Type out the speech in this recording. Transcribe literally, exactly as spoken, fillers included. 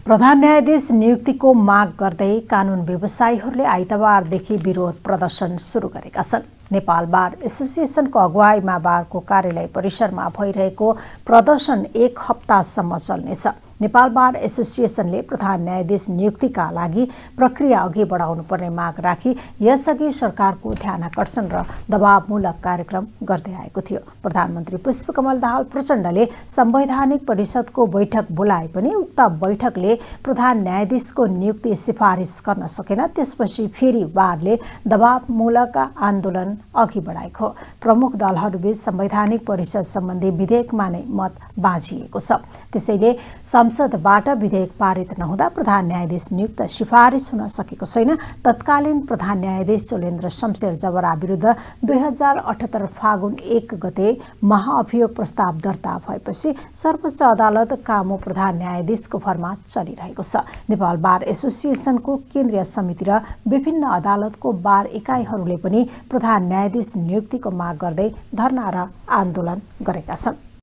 प्रधान न्यायाधीश नियुक्तिको माग गर्दै कानून व्यवसायीहरूले आइतबारदेखि विरोध प्रदर्शन सुरु गरेका छन्। नेपाल बार एसोसिएसनको अगुवाईमा बारको कार्यालय परिसरमा भइरहेको प्रदर्शन एक हप्तासम्म चल्नेछ। नेपाल बार एसोसिएसनले प्रधान न्यायाधीश नियुक्तिका लागि प्रक्रिया अघि बढाउनुपर्ने माग राखी यसअघि सरकारको ध्यानाकर्षण र दबावमूलक कार्यक्रम गर्दै आएको थियो। प्रधानमन्त्री पुष्पकमल दाहाल प्रचण्डले संवैधानिक परिषदको बैठक बोलाए पनि उक्त बैठकले प्रधान न्यायाधीशको नियुक्ति सिफारिस गर्न सकेन। त्यसपछि फेरि बारले दबावमूलक आन्दोलन अघि बढाएको। प्रमुख दलहरूबीच संवैधानिक परिषद सम्बन्धी विधेयकमा नै मत बाँझिएको छ। त्यसैले संसदबाट विधेयक पारित नहुँदा प्रधान न्यायाधीश नियुक्त सिफारिस हुन सकेको छैन। तत्कालीन प्रधान न्यायाधीश चोलेन्द्र शमशेर जबरा विरुद्ध दुई हजार अठहत्तर फागुन एक गते महाअभियोग प्रस्ताव दर्ता भएपछि सर्वोच्च अदालत कामो प्रधान न्यायाधीशको भरमा चलिरहेको छ। नेपाल बार एसोसिएसनको केन्द्रीय समिति र विभिन्न अदालतको बार इकाइहरूले पनि प्रधान न्यायाधीश नियुक्तिको माग गर्दै धरना र आन्दोलन गरेका छन्।